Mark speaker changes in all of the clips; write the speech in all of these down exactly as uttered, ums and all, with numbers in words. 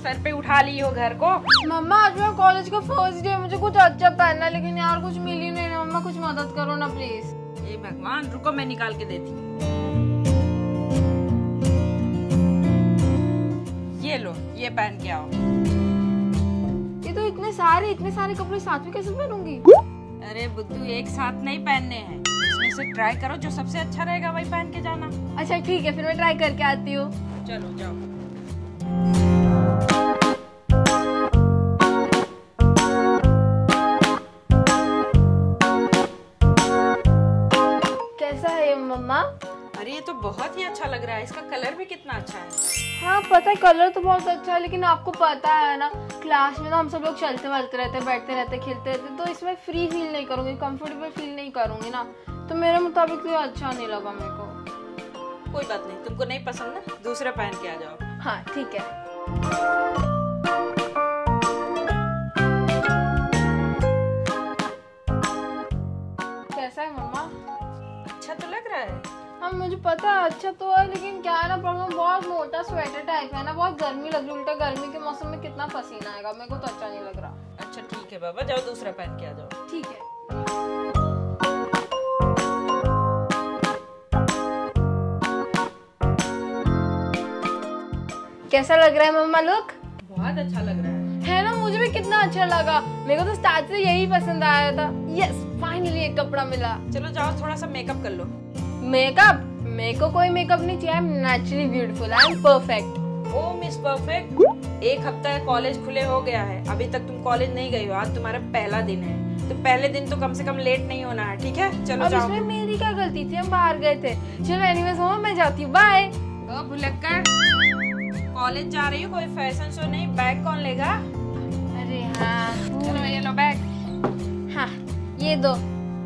Speaker 1: Sir पे उठा ली हो घर को।
Speaker 2: मम्मा आज मेरा कॉलेज का फर्स्ट डे, मुझे कुछ अच्छा पहनना है लेकिन यार कुछ मिल ही नहीं रहा। मम्मा कुछ मदद करो ना प्लीज।
Speaker 1: ये भगवान, रुको मैं निकाल के देती। ये लो, ये पहन के आओ।
Speaker 2: ये तो इतने सारे इतने सारे कपड़े साथ में कैसे पहनूंगी?
Speaker 1: अरे बुद्धू, एक साथ नहीं पहनने हैं, इसमें से ट्राई करो, जो सबसे अच्छा रहेगा वही पहन के जाना।
Speaker 2: अच्छा ठीक है, फिर मैं ट्राई करके आती हूँ।
Speaker 1: चलो जाओ।
Speaker 2: कैसा है ये मम्मा?
Speaker 1: अरे ये तो बहुत ही अच्छा लग रहा है, इसका कलर भी कितना अच्छा है।
Speaker 2: हाँ पता है, कलर तो बहुत अच्छा है, लेकिन आपको पता है ना क्लास में ना हम सब लोग चलते वलते रहते, बैठते रहते, खेलते रहते, तो इसमें फ्री फील नहीं करूंगी, कंफर्टेबल फील नहीं करूंगी ना, तो मेरे मुताबिक ये अच्छा नहीं लगा मेरे को।
Speaker 1: कोई बात नहीं, तुमको नहीं पसंद ना, दूसरा पहन के आ जाओ।
Speaker 2: हाँ ठीक है। कैसा है मम्मा?
Speaker 1: अच्छा तो लग रहा है।
Speaker 2: हाँ मुझे पता है अच्छा तो है, लेकिन क्या है ना प्रॉब्लम, बहुत मोटा स्वेटर टाइप है ना, बहुत गर्मी लग रही है, उल्टा गर्मी के मौसम में कितना पसीना आएगा, मेरे को तो अच्छा नहीं लग रहा।
Speaker 1: अच्छा ठीक है बाबा, जाओ दूसरा पहन के आ जाओ।
Speaker 2: ठीक है। कैसा लग रहा है मम्मा लुक?
Speaker 1: बहुत अच्छा लग रहा है।
Speaker 2: है ना, मुझे भी कितना अच्छा लगा, मेरे को तो स्टार्ट से यही पसंद आया था। यस, फाइनली एक कपड़ा मिला।
Speaker 1: चलो जाओ, थोड़ा सा मेकअप कर लो।
Speaker 2: मेकअप? मेरे को कोई मेकअप नहीं चाहिए, I am naturally beautiful, I am perfect.
Speaker 1: Oh miss perfect, एक हफ्ता कॉलेज खुले हो गया है, अभी तक तुम कॉलेज नहीं गई हो, आज तुम्हारा पहला दिन है, तो पहले दिन तो कम से कम लेट नहीं होना है, ठीक है? चलो
Speaker 2: अब
Speaker 1: जाओ।
Speaker 2: इसमें मेरी क्या गलती थी, हम बाहर गए थे। चलो एनीवेज मम्मा मैं जाती हूँ, बाय।
Speaker 1: ओ भुलक्कड़, कॉलेज जा रही हो, कोई फैशन शो नहीं, बैग कौन लेगा?
Speaker 2: अरे हाँ,
Speaker 1: चलो ये लो बैग।
Speaker 2: हाँ ये दो।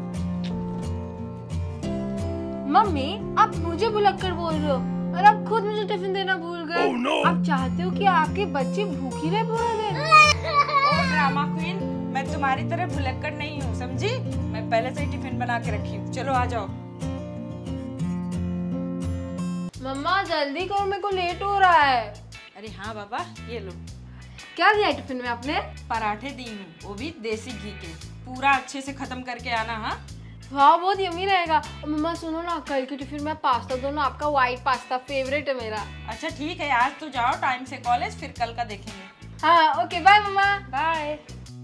Speaker 2: मम्मी आप मुझे भुलक्कड़ बोल रहे हो और आप खुद मुझे टिफिन देना भूल गए। oh, no. आप चाहते हो कि आपके बच्चे भूखी रहे पूरा दिन?
Speaker 1: ओ ड्रामा क्वीन, मैं तुम्हारी तरह भुलक्कड़ नहीं हूँ, समझी? मैं पहले से ही टिफिन बना के रखी हूँ, चलो आ जाओ।
Speaker 2: मम्मा जल्दी करो, मेरे को लेट हो रहा है।
Speaker 1: अरे हाँ बाबा, ये लो।
Speaker 2: क्या दिया टिफिन में आपने?
Speaker 1: पराठे दी हूँ, वो भी देसी घी के, पूरा अच्छे से खत्म करके आना। हाँ
Speaker 2: हाँ बहुत यम्मी रहेगा। मम्मा सुनो ना, कल की टिफिन में पास्ता दो ना, आपका व्हाइट पास्ता फेवरेट है मेरा।
Speaker 1: अच्छा ठीक है, आज तो जाओ टाइम से कॉलेज, फिर कल का देखेंगे।
Speaker 2: हाँ ओके, बाय मम्मा।
Speaker 1: बाय।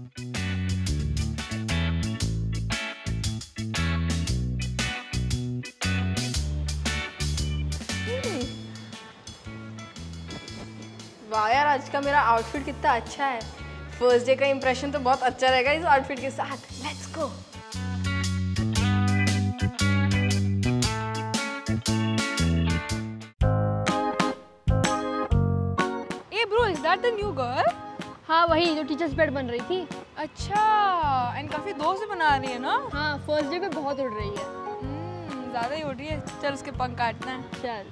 Speaker 2: वाह यार, आज का मेरा आउटफिट कितना अच्छा है। फर्स्ट डे का इंप्रेशन तो बहुत अच्छा रहेगा इस आउटफिट के साथ। Let's go.
Speaker 3: Hey bro, is that the new girl?
Speaker 2: हाँ वही जो टीचर्स पेड बन रही थी।
Speaker 3: अच्छा, एंड काफी दोस्त से बना रही है ना?
Speaker 2: हाँ फर्स्ट डे पे बहुत उड़ रही है।
Speaker 3: हम्म, ज्यादा ही उड़ रही है। चल उसके पंख काटना है।
Speaker 2: चल।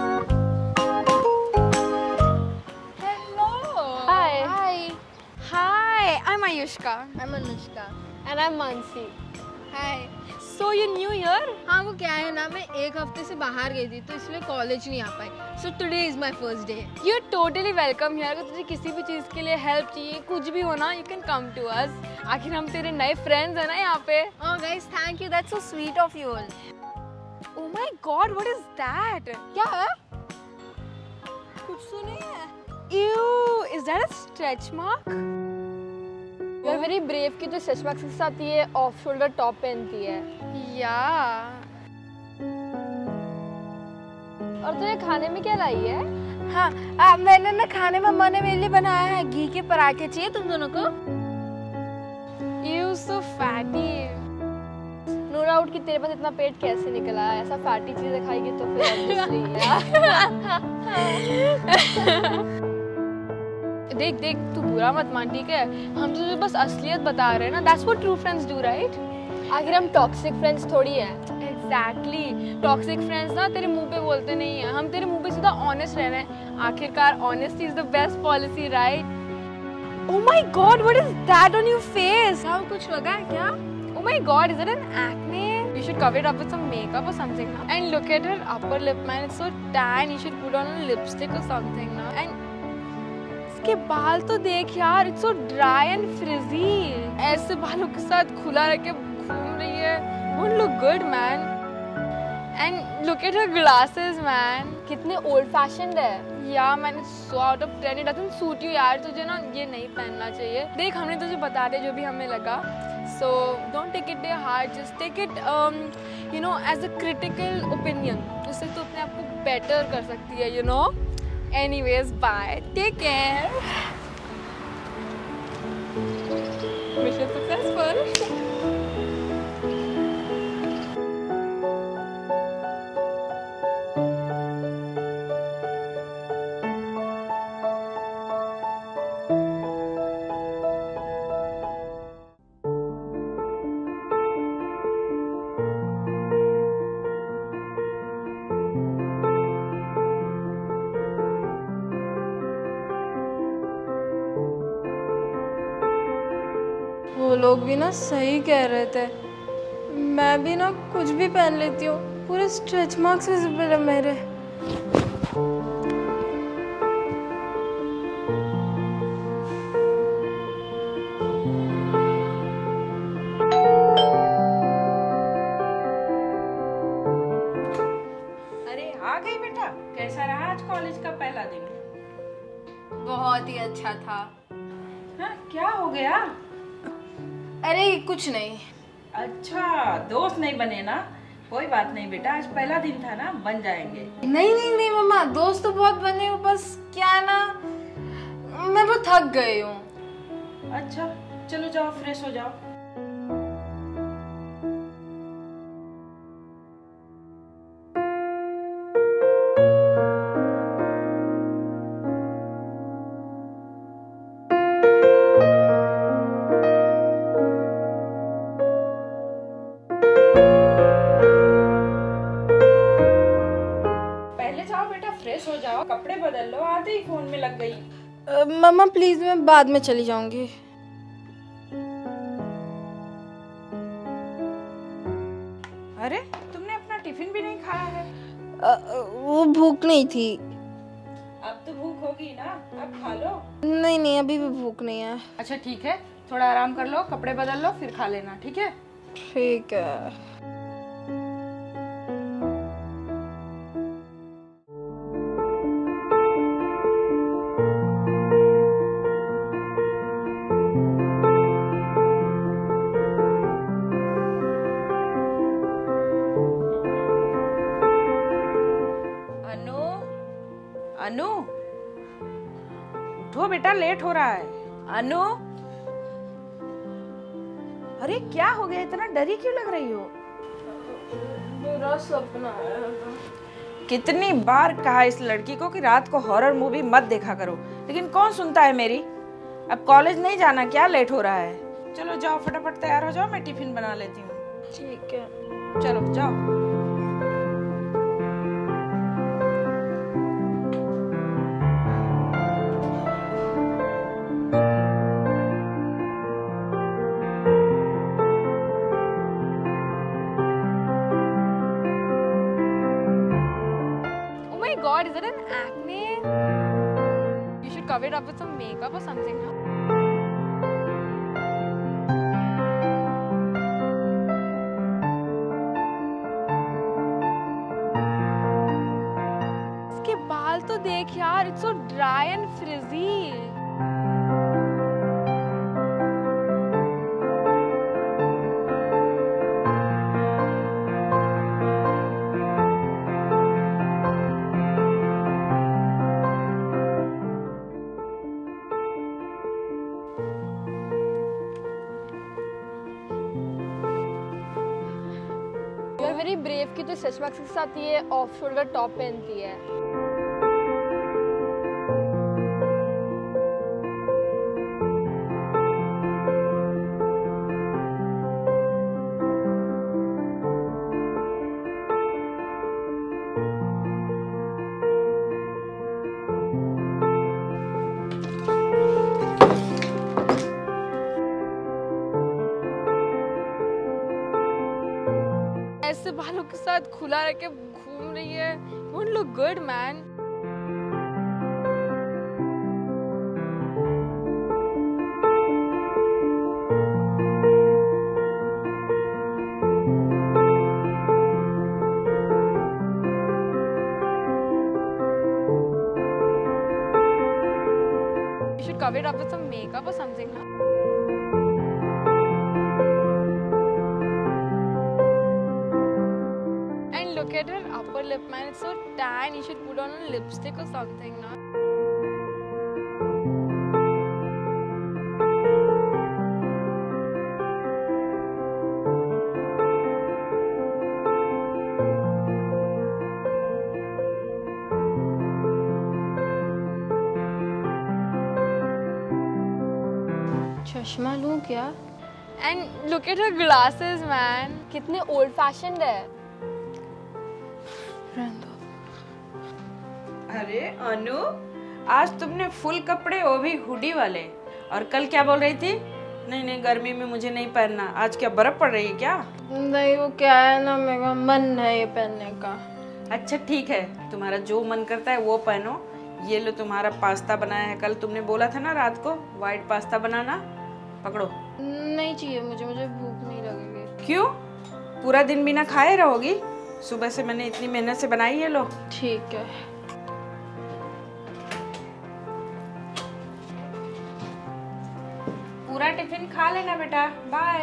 Speaker 3: Hello.
Speaker 2: Hi.
Speaker 3: Hi. Hi, I'm Ayushka.
Speaker 2: I'm Anushka and I'm Mansi.
Speaker 3: Hi. So you new here?
Speaker 2: हाँ वो क्या है ना, मैं एक हफ्ते से बाहर गई थी तो इसलिए कॉलेज नहीं आ पाई। So today is my first day.
Speaker 3: You're totally welcome here. अगर तुझे किसी भी चीज़ के लिए हेल्प चाहिए, कुछ भी हो ना, you can come to us. आखिर हम तेरे नए फ्रेंड्स हैं ना यहाँ पे।
Speaker 2: Oh guys, thank you. That's so sweet of you all.
Speaker 3: Oh my God, what is that?
Speaker 2: क्या है?
Speaker 3: कुछ तो नहीं है। Ew, is that a stretch mark?
Speaker 2: You are very brave कि जो stretch marks के साथ ये off shoulder top पहनती है।
Speaker 3: Yeah.
Speaker 2: और तो ये खाने में क्या लाई है? हाँ आ, मैंने ना खाने में मम्मा ने मेरे लिए बनाया है घी के पराठे। चाहिए तुम दोनों को?
Speaker 3: You so fatty.
Speaker 2: No doubt कि तेरे पास इतना पेट कैसे निकला है, ऐसा फैटी चीजें खाएगी तो फिर obviously
Speaker 3: देख देख, तू बुरा मत मान, ठीक है? हम तुझे बस असलियत बता रहे हैं ना। That's what true friends do, right?
Speaker 2: आखिर हम टॉक्सिक फ्रेंड्स थोड़ी हैं।
Speaker 3: Exactly. टॉक्सिक फ्रेंड्स ना तेरे मुंह पे बोलते नहीं है, हम तेरे मुंह पे सीधा ऑनेस्ट रह रहे हैं। आखिरकार honesty is the best policy, right? Oh my God, what is that on your face?
Speaker 2: क्या कुछ लगा है क्या?
Speaker 3: Oh my God, is it an acne? You should cover it up with some makeup or something now. And look at her upper lip, man, it's so tan. You should put on a lipstick or something now. And इसके बाल तो देख यार, it's so dry and frizzy. ऐसे बालों के साथ खुला रह के घूम रही है, won't look good man. And look at her glasses man, कितने ओल्ड फैशन्ड है। या मैंने सो out of ten, it doesn't suit you यार, तुझे ना ये नहीं पहनना चाहिए। देख हमने तुझे बता दिया जो भी हमें लगा, so don't take it to heart, just take it you know as a critical opinion. उससे तो अपने आप को बेटर कर सकती है, you know. Anyways bye, take care, mission successful.
Speaker 2: वो लोग भी ना सही कह रहे थे, मैं भी ना कुछ भी पहन लेती हूँ, पूरे स्ट्रेच मार्क्स विजिबल है मेरे।
Speaker 1: अरे आ गई बेटा, कैसा रहा आज कॉलेज का पहला दिन?
Speaker 2: बहुत ही अच्छा था।
Speaker 1: हाँ, क्या हो गया?
Speaker 2: अरे कुछ नहीं।
Speaker 1: अच्छा, दोस्त नहीं बने ना? कोई बात नहीं बेटा, आज पहला दिन था ना, बन जाएंगे।
Speaker 2: नहीं नहीं नहीं मम्मा, दोस्त तो बहुत बने हो, बस क्या है ना, मैं बहुत थक गई हूँ।
Speaker 1: अच्छा चलो जाओ, फ्रेश हो जाओ। फ्रेश हो जाओ, कपड़े बदल लो, आते ही फोन में लग गई।
Speaker 2: अ, मम्मा प्लीज, मैं बाद में चली जाऊंगी।
Speaker 1: अरे तुमने अपना टिफिन भी नहीं खाया है?
Speaker 2: अ, वो भूख नहीं थी।
Speaker 1: अब तो भूख होगी ना, अब खा लो।
Speaker 2: नहीं नहीं, अभी भी भूख नहीं है।
Speaker 1: अच्छा ठीक है, थोड़ा आराम कर लो, कपड़े बदल लो, फिर खा लेना, ठीक है?
Speaker 2: ठीक है।
Speaker 1: अनु, उठो बेटा, लेट हो रहा है। अनु, अरे क्या हो गया, इतना डरी क्यों लग रही हो?
Speaker 2: मेरा सपना है।
Speaker 1: कितनी बार कहा इस लड़की को कि रात को हॉरर मूवी मत देखा करो, लेकिन कौन सुनता है मेरी। अब कॉलेज नहीं जाना क्या, लेट हो रहा है। चलो जाओ, फटाफट तैयार हो जाओ, मैं टिफिन बना लेती हूँ।
Speaker 2: ठीक है,
Speaker 1: चलो जाओ।
Speaker 3: God, is it an acne? You should cover it up with some makeup or something, no? इसके बाल तो देख यार, it's so dry and frizzy. Very brave की तो स्ट्रेच मार्क्स के साथ ये ऑफ शोल्डर टॉप पहनती है। ऐसे बालों के साथ खुला रह के घूम रही है, won't look good man. cover it up with some makeup or something, huh? And look at her upper lip, man. It's so tan. You should put on a lipstick or something, na?
Speaker 2: चश्मा लूं क्या?
Speaker 3: And look at her glasses, man.
Speaker 2: कितने old fashioned है। रहने दो।
Speaker 1: अरे अनु, आज तुमने फुल कपड़े, वो भी हुडी वाले, और कल क्या बोल रही थी? नहीं नहीं, गर्मी में मुझे नहीं पहनना। आज क्या बर्फ पड़ रही है क्या?
Speaker 2: नहीं, वो क्या है ना, मेरा मन है ये पहनने का।
Speaker 1: अच्छा ठीक है, तुम्हारा जो मन करता है वो पहनो। ये लो तुम्हारा पास्ता बनाया है, कल तुमने बोला था ना रात को वाइट पास्ता बनाना। पकड़ो।
Speaker 2: नहीं चाहिए मुझे, मुझे भूख नहीं लगेगी।
Speaker 1: क्यों? पूरा दिन बिना खाए रहोगी? सुबह से मैंने इतनी मेहनत से बनाई है, लो।
Speaker 2: ठीक है।
Speaker 1: पूरा टिफिन खा लेना बेटा, बाय।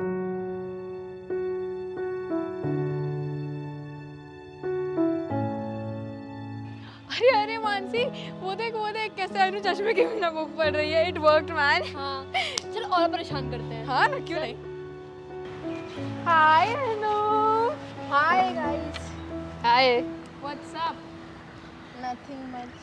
Speaker 3: अरे अरे मानसी, वो देख वो देख कैसे अनु चश्मे के बिना बुक पढ़ रही है। It worked man.
Speaker 2: हाँ, चलो और परेशान करते हैं।
Speaker 3: हाँ ना, क्यों नहीं। Hi Anu.
Speaker 2: Hi guys.
Speaker 3: Hi. What's up?
Speaker 2: Nothing much.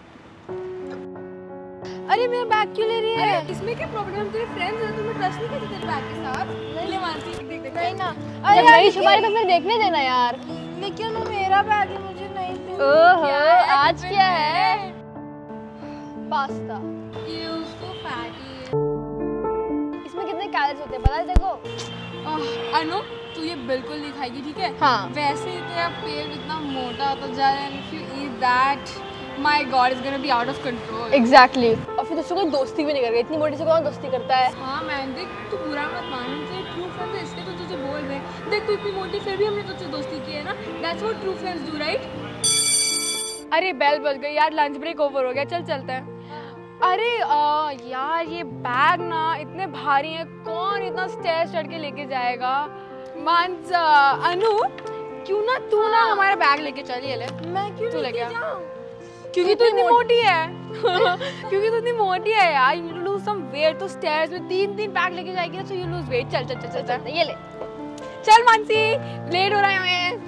Speaker 3: अरे मेरा बैग क्यों ले रही है? अरे इसमें क्या प्रॉब्लम है? तेरे फ्रेंड्स हैं, तुम्हें ट्रस्ट नहीं करती तेरे बैग के साथ? नहीं ले मानसी, देख देख।
Speaker 2: नहीं ना,
Speaker 3: अरे
Speaker 2: जब नहीं
Speaker 3: यार,
Speaker 2: छुपा रही तो फिर देखने देना यार। लेकिन वो मेरा बैग है, मुझे नहीं दे।
Speaker 3: ओहो,
Speaker 2: आज क्या है? पास्ता।
Speaker 3: ये उसको फैटी है।
Speaker 2: इसमें कितने कैलोरीज होते हैं पता है देखो?
Speaker 3: आह, अनु तू ये बिल्कुल नहीं खाएगी, ठीक है?
Speaker 2: हाँ।
Speaker 3: वैसे ही तेरा पेट इतना मोटा होता जा रहा है, if you eat that, my God, it's gonna be out of control.
Speaker 2: Exactly. और फिर उससे कोई दोस्ती भी नहीं करेगा, इतनी मोटी से कौन दोस्ती करता है?
Speaker 3: हाँ मैन, देख तू बुरा मत मान, हम तेरे ट्रू फ्रेंड्स हैं, इसलिए तो तुझे बोल रहे हैं। देख तू इतनी मोटी, फिर भी हमने तुझसे दोस्ती की है ना। That's what true friends do, right? अरे बेल बज गई यार, लंच ब्रेक ओवर हो गया, चल चलते हैं। अरे आ, यार ये बैग ना इतने भारी हैं, कौन इतना स्टेयर चढ़ के लेके जाएगा? मानस, अनु क्यों ना तू ना हमारा बैग लेके चल, ये ले।
Speaker 2: मैं क्यों
Speaker 3: तू
Speaker 2: लेके
Speaker 3: लेके आ।
Speaker 2: जाऊं?
Speaker 3: क्योंकि तू इतनी मोटी है। क्योंकि तू इतनी मोटी है यार, यू लूज सम वेट। तो स्टेयर्स में तीन तीन बैग लेके जाएगी ना, सो यू लूज वेट। चल चल चल चल चल, ये ले। चल मानसी, लेट हो रहा है हमें।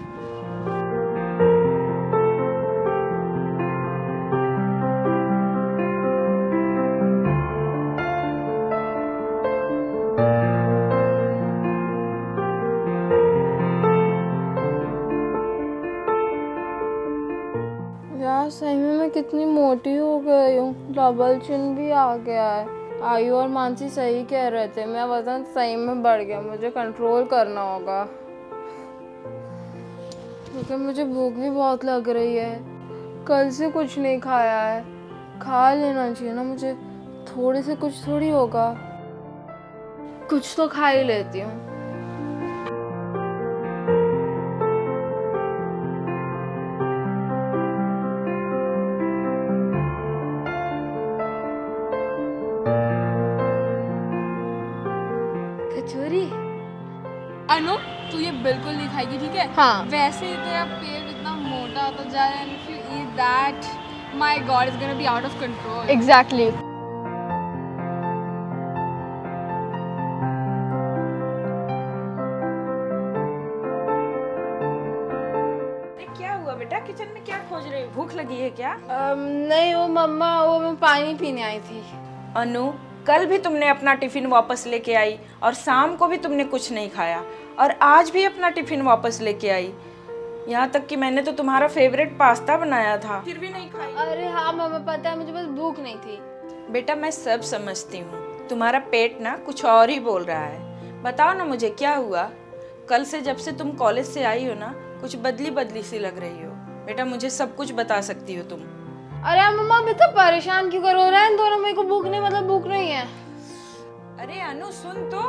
Speaker 2: यार सही में मैं कितनी मोटी हो गई हूँ, डबल चिन भी आ गया है। आयु और मानसी सही कह रहे थे, मैं वजन सही में बढ़ गया, मुझे कंट्रोल करना होगा। लेकिन मुझे भूख भी बहुत लग रही है, कल से कुछ नहीं खाया है। खा लेना चाहिए ना मुझे, थोड़े से कुछ थोड़ी होगा, कुछ तो खा ही लेती हूँ।
Speaker 3: कचौरी। अनु तू ये बिल्कुल नहीं खाएगी, ठीक है?
Speaker 2: हाँ।
Speaker 3: वैसे ही तेरा पेट इतना मोटा होता जा रहा है, if you eat that, my God, it's gonna be out of control.
Speaker 2: Exactly.
Speaker 1: क्या हुआ बेटा, किचन में क्या खोज रही हो? भूख लगी है क्या?
Speaker 2: um, नहीं वो मम्मा, वो मैं पानी पीने आई थी।
Speaker 1: अनु, कल भी तुमने अपना टिफिन वापस लेके आई और शाम को भी तुमने कुछ नहीं खाया, और आज भी अपना टिफिन वापस लेके आई। यहाँ तक कि मैंने तो तुम्हारा फेवरेट पास्ता बनाया था, फिर भी नहीं खाई।
Speaker 2: अरे हाँ मम्मा, पता है मुझे बस भूख नहीं थी।
Speaker 1: बेटा मैं सब समझती हूँ, तुम्हारा पेट ना कुछ और ही बोल रहा है। बताओ ना मुझे क्या हुआ? कल से जब से तुम कॉलेज से आई हो ना, कुछ बदली बदली सी लग रही हो। बेटा मुझे सब कुछ बता सकती हो तुम।
Speaker 2: अरे मम्मा अभी तो परेशान क्यों करो रहे हैं दोनों? मेरे को भूख नहीं, मतलब भूख नहीं है।
Speaker 1: अरे अनु सुन तो।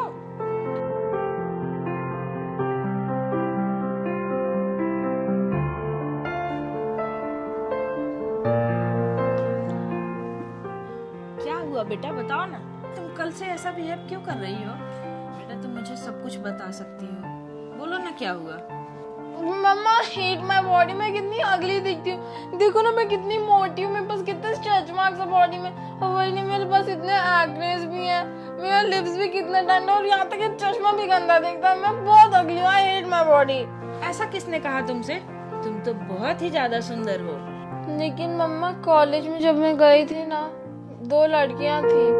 Speaker 1: क्या हुआ बेटा, बताओ ना, तुम कल से ऐसा बिहेव क्यों कर रही हो? बेटा तुम मुझे सब कुछ बता सकती हो, बोलो ना क्या हुआ।
Speaker 2: मम्मा हेट माय बॉडी, मैं कितनी अगली दिखती हूँ, देखो ना मैं कितनी मोटी हूँ, मेरे पास कितने स्ट्रेच मार्क्स है बॉडी में, और वही नहीं मेरे पास इतने एक्नेस भी हैं, मेरा लिप्स भी कितना डंडा, और यहाँ तक कि चश्मा भी गंदा दिखता है, मैं बहुत अगली हूँ, आई हेट माय बॉडी।
Speaker 1: ऐसा किसने कहा तुमसे? तुम तो बहुत ही ज्यादा सुंदर हो।
Speaker 2: लेकिन मम्मा कॉलेज में जब मैं गई थी ना, दो लड़कियां थी।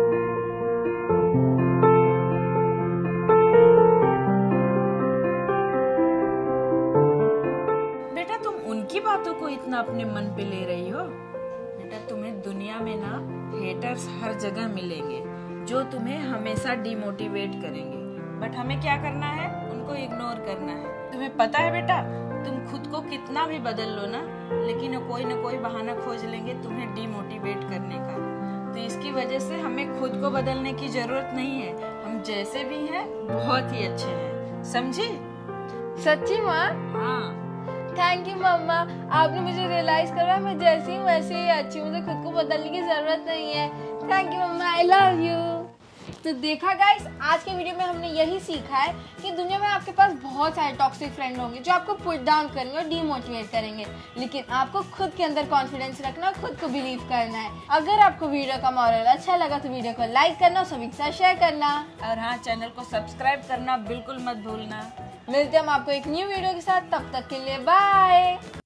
Speaker 1: बेटा तुम उनकी बातों को इतना अपने मन पे ले रही हो? बेटा तुम्हें दुनिया में ना हेटर्स हर जगह मिलेंगे जो तुम्हें हमेशा डिमोटिवेट करेंगे, बट हमें क्या करना है? उनको इग्नोर करना है। तुम्हें पता है बेटा, तुम खुद को कितना भी बदल लो ना, लेकिन कोई ना कोई बहाना खोज लेंगे तुम्हें डिमोटिवेट करने का। तो इसकी वजह से हमें खुद को बदलने की जरूरत नहीं है, हम जैसे भी हैं बहुत ही अच्छे हैं, समझी?
Speaker 2: सच्ची माँ?
Speaker 1: हाँ।
Speaker 2: थैंक यू मम्मा, आपने मुझे रियलाइज करवाया मैं जैसी हूँ वैसे ही अच्छी हूँ, मुझे खुद को बदलने की जरूरत नहीं है। थैंक यू मम्मा, आई लव यू। तो देखा गाइस, आज के वीडियो में हमने यही सीखा है कि दुनिया में आपके पास बहुत सारे टॉक्सिक फ्रेंड होंगे जो आपको पुट डाउन करेंगे और डीमोटिवेट करेंगे, लेकिन आपको खुद के अंदर कॉन्फिडेंस रखना, खुद को बिलीव करना है। अगर आपको वीडियो का मॉरल अच्छा लगा तो वीडियो को लाइक करना और सभी के साथ शेयर करना,
Speaker 1: और हाँ, चैनल को सब्सक्राइब करना बिल्कुल मत भूलना।
Speaker 2: मिलते हैं हम आपको एक न्यू वीडियो के साथ, तब तक के लिए बाय।